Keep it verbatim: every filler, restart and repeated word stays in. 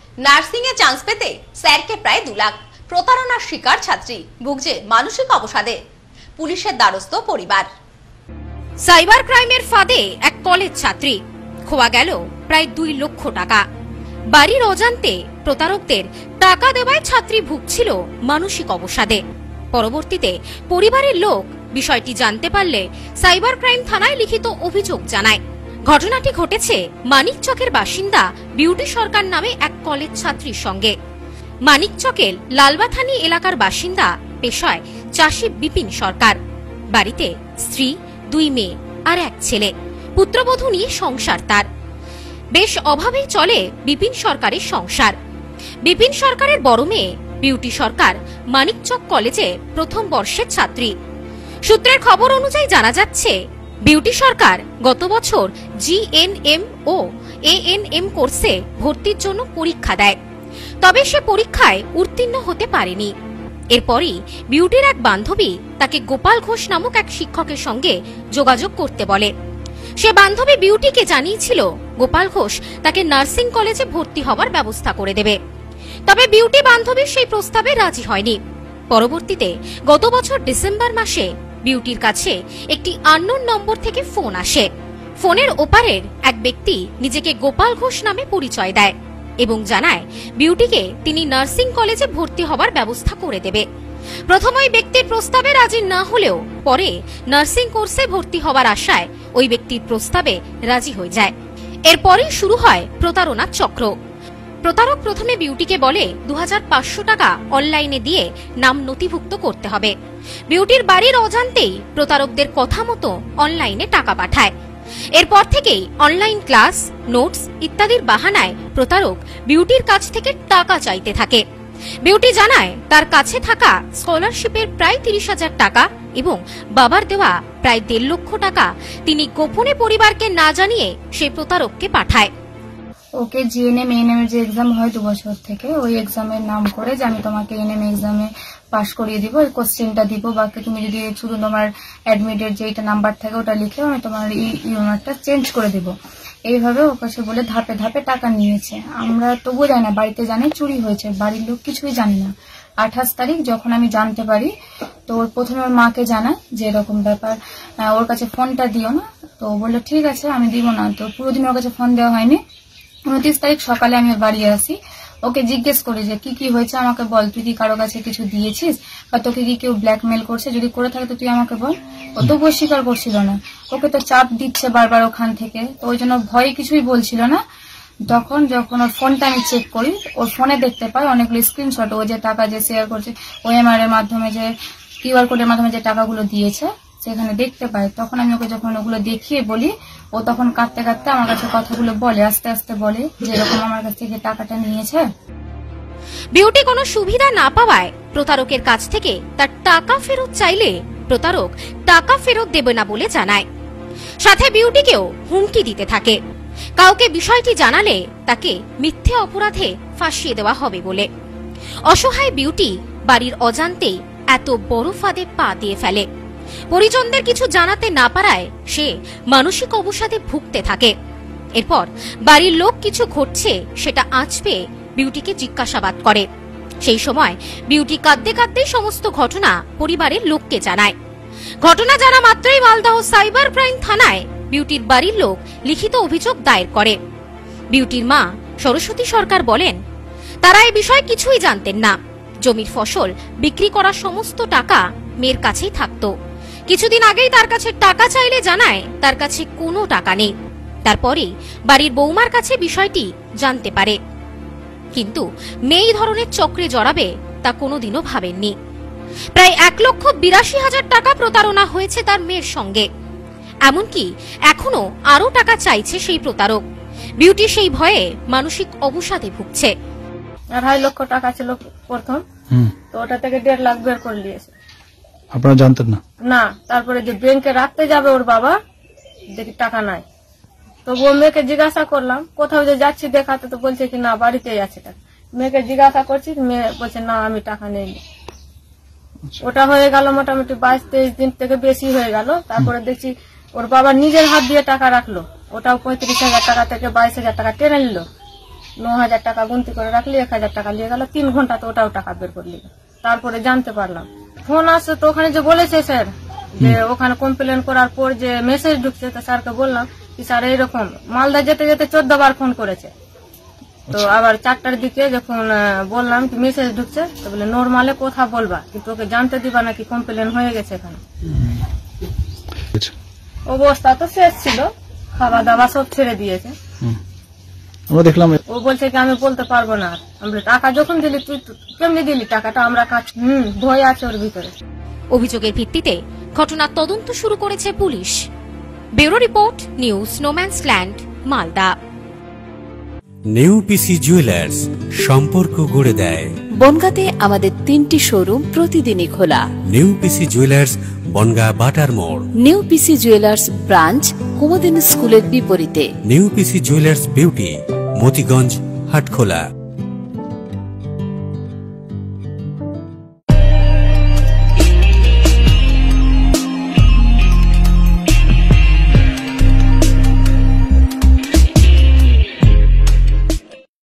Nursing এ chance পেতে স্যারকে প্রায় দু লাখ। প্রতারণার শিকার ছাত্রী, ভুগছে মানসিক অবসাদে। পুলিশের দ্বারস্থ পরিবার। সাইবার ক্রাইমের ফাঁদে এক কলেজ ছাত্রী, খোয়া গেল প্রায় দুই লক্ষ টাকা। বাড়ির অজান্তে প্রতারকদের টাকা দেওয়ায় ছাত্রী ভুগছিল মানসিক অবসাদে। পরবর্তীতে পরিবারের লোক বিষয়টি জানতে পারলে সাইবার ক্রাইম থানায় লিখিত অভিযোগ জানায়। ঘটনাটি ঘটেছে মানিকচকের বাসিন্দা বিউটি সরকার নামে এক কলেজ ছাত্রীর সঙ্গে। মানিকচকের লালবাথানি এলাকার বাসিন্দা, পেশায় চাষী বিপিন সরকার। বাড়িতে স্ত্রী, দুই মেয়ে আর এক ছেলে, পুত্রবধূ নিয়ে সংসার তার। বেশ অভাবেই চলে বিপিন সরকারের সংসার। বিপিন সরকারের বড় মেয়ে বিউটি সরকার মানিকচক কলেজে প্রথম বর্ষের ছাত্রী। সূত্রের খবর অনুযায়ী জানা যাচ্ছে, বিউটি সরকার গত বছর জিএনএম ও এএনএম কোর্সে ভর্তির জন্য পরীক্ষা দেয়, তবে সে পরীক্ষায় উত্তীর্ণ হতে পারেনি। এরপরই বিউটির এক বান্ধবী তাকে গোপাল ঘোষ নামক এক শিক্ষকের সঙ্গে যোগাযোগ করতে বলে। সে বান্ধবী বিউটিকে জানিয়েছিল গোপাল ঘোষ তাকে নার্সিং কলেজে ভর্তি হওয়ার ব্যবস্থা করে দেবে, তবে বিউটি বান্ধবীর সেই প্রস্তাবে রাজি হয়নি। পরবর্তীতে গত বছর ডিসেম্বর মাসে বিউটির কাছে একটি আননোন নম্বর থেকে ফোন আসে। ফোনের ওপারের এক ব্যক্তি নিজেকে গোপাল ঘোষ নামে পরিচয় দেয় এবং জানায় বিউটিকে তিনি নার্সিং কলেজে ভর্তি হওয়ার ব্যবস্থা করে দেবে। প্রথম ওই ব্যক্তির প্রস্তাবে রাজি না হলেও পরে নার্সিং কোর্সে ভর্তি হওয়ার আশায় ওই ব্যক্তির প্রস্তাবে রাজি হয়ে যায়। এরপরেই শুরু হয় প্রতারণার চক্র। প্রতারক প্রথমে বিউটিকে বলে দু হাজার পাঁচশো টাকা অনলাইনে দিয়ে নাম নথিভুক্ত করতে হবে। বিউটির বাড়ির অজান্তেই প্রতারকদের কথা মতো অনলাইনে টাকা পাঠায়। এরপর থেকেই অনলাইন ক্লাস, নোটস ইত্যাদির বাহানায় প্রতারক বিউটির কাছ থেকে টাকা চাইতে থাকে। বিউটি জানায় তার কাছে থাকা স্কলারশিপের প্রায় তিরিশ হাজার টাকা এবং বাবার দেওয়া প্রায় দেড় লক্ষ টাকা তিনি গোপনে পরিবারকে না জানিয়ে সেই প্রতারককে পাঠায়। ওকে জিএনএম এএনএম এর যে এক্সাম হয় দু বছর থেকে, ওই এক্সামের নাম করে যে আমি তোমাকে এএনএম এক্সামে পাস করিয়ে দিব, ওই কোশ্চেনটা দিব, বাকি তুমি যদি শুধু তোমার অ্যাডমিটের যেটা নাম্বার থাকে ওটা লিখে আমি তোমার ইউনারটা চেঞ্জ করে দিব। এইভাবে ওর কাছে বলে ধাপে ধাপে টাকা নিয়েছে। আমরা তবুও জানি না, বাড়িতে জানি চুরি হয়েছে, বাড়ির লোক কিছুই জানি না। আঠাশ তারিখ যখন আমি জানতে পারি, তো ওর প্রথমে ওর মাকে জানায় যে এরকম ব্যাপার, ওর কাছে ফোনটা দিও না। তো বললো ঠিক আছে আমি দিব না। তো পুরো দিন ওর কাছে ফোন দেওয়া হয়নি। উনত্রিশ তারিখ সকালে আমি ওর বাড়ি আসি, ওকে জিজ্ঞেস করি যে কি কি হয়েছে আমাকে বল, তুই কি কারো কাছে কিছু দিয়েছিস বা তোকে কি কেউ ব্ল্যাকমেল করছে, যদি করে থাকে তো তুই আমাকে বল। ও তো স্বীকার করছিল না, ওকে তো চাপ দিচ্ছে বারবার ওখান থেকে, তো ওই জন্য ভয়ে কিছুই বলছিল না। তখন যখন ওর ফোনটা আমি চেক করি, ওর ফোনে দেখতে পাই অনেকগুলো স্ক্রিনশট, ও যে টাকা যে শেয়ার করছে ওএমআর এর মাধ্যমে, যে কিউআর কোডের মাধ্যমে যে টাকাগুলো দিয়েছে সেখানে দেখতে পাই। তখন আমি ওকে যখন ওগুলো দেখিয়ে বলি, ও তখন কাঁদতে কাঁদতে আমার কাছে কথাগুলো বলে, আস্তে আস্তে বলে যে এরকম আমার কাছ থেকে টাকাটা নিয়েছে। বিউটি কোনো সুবিধা না পাওয়ায় প্রতারকের কাছ থেকে তার টাকা ফেরত চাইলে প্রতারক টাকা ফেরত দেবে না বলে জানায়। সাথে বিউটিকেও হুমকি দিতে থাকে, কাউকে বিষয়টি জানালে তাকে মিথ্যে অপরাধে ফাঁসিয়ে দেওয়া হবে বলে। অসহায় বিউটি বাড়ির অজান্তেই এত বড় ফাঁদে পা দিয়ে ফেলে। পরিজনদের কিছু জানাতে না পারায় সে মানসিক অবসাদে ভুগতে থাকে। এরপর বাড়ির লোক কিছু ঘটছে সেটা আঁচ পেয়ে বিউটিকে জিজ্ঞাসাবাদ করে। সেই সময় বিউটি কাঁদতে কাঁদতে সমস্ত ঘটনা পরিবারের লোককে জানায়। ঘটনা জানা মাত্রই মালদহ সাইবার ক্রাইম থানায় বিউটির বাড়ির লোক লিখিত অভিযোগ দায়ের করে। বিউটির মা সরস্বতী সরকার বলেন, তারা এই বিষয়ে কিছুই জানতেন না। জমির ফসল বিক্রি করার সমস্ত টাকা মেয়ের কাছেই থাকতো। কিছুদিন আগেই তার কাছে টাকা চাইলে জানায় তার কাছে কোনো টাকা নেই। তারপরে বাড়ির বৌমার কাছে বিষয়টি জানতে পারে, কিন্তু মেয়ে এই ধরনের চক্রে জড়াবে তা কোনোদিনও ভাবেননি। প্রায় এক লক্ষ বিরাশি হাজার টাকা প্রতারণা হয়েছে তার মেয়ের সঙ্গে। এমনকি এখনো আরো টাকা চাইছে সেই প্রতারক। বিউটি সেই ভয়ে মানসিক অবসাদে ভুগছে। আড়াই লক্ষ টাকা ছিল প্রথম, তো ওটা থেকে দেড় লাখ বের করে দিয়েছে। আপনারা জানতেন না? না, তারপরে যে ব্যাংকে রাখতে যাবে ওর বাবা, দেখি টাকা নাই। তো ও মেয়েকে জিজ্ঞাসা করলাম, কোথাও যে যাচ্ছি দেখাতে, তো বলছে কি না বাড়িতেই আছে টাকা। মেয়েকে জিজ্ঞাসা করছি, মেয়ে বলছে না আমি টাকা নেই। ওটা হয়ে গেল মোটামুটি বাইশ তেইশ দিন থেকে বেশি হয়ে গেল। তারপরে দেখছি ওর বাবা নিজের হাত দিয়ে টাকা রাখলো, ওটাও পঁয়ত্রিশ হাজার টাকা থেকে বাইশ হাজার টাকা টেনে নিল। ন হাজার টাকা গুনতি করে রাখলি, এক হাজার টাকা নিয়ে গেল, তিন ঘন্টা তো ওটাও টাকা বের করলি। তারপরে জানতে পারলাম ফোন আসছে, তো ওখানে যে বলেছে স্যার যে ওখানে কমপ্লেন করার পর যে মেসেজ ঢুকছে, তো স্যারকে বললাম কি স্যার এইরকম মালদা যেতে যেতে চোদ্দ বার ফোন করেছে। তো আবার চারটার দিকে যখন বললাম কি মেসেজ ঢুকছে, তো বলে নর্মালে কথা বলবা, কিন্তু ওকে জানতে দিবা নাকি কমপ্লেন হয়ে গেছে এখানে। অবস্থা তো শেষ ছিল, খাওয়া দাওয়া সব ছেড়ে দিয়েছে। আমরা দেখলাম ও বলছে কি আমি বলতে পারবো না। আমরা টাকা যখন দিলি তুই কেমনি দিলি টাকাটা, আমরা কাজ হম ভয় আছে ওর ভিতরে। অভিযোগের ভিত্তিতে ঘটনার তদন্ত শুরু করেছে পুলিশ। ব্যুরো রিপোর্ট, নিউজ স্নোম্যান্সল্যান্ড, মালদা। নেউপিসি জুয়েলার্স, সম্পর্ক গড়ে দেয়। বনগাঁতে আমাদের তিনটি শোরুম প্রতিদিনই খোলা। নেউপিসি জুয়েলার্স, বনগা বাটার মোড়। নিউপিসি জুয়েলার্স ব্রাঞ্চ কুমুদিনী স্কুলের বিপরীতে। নেউপিসি জুয়েলার্স বিউটি, মতিগঞ্জ, হাটখোলা।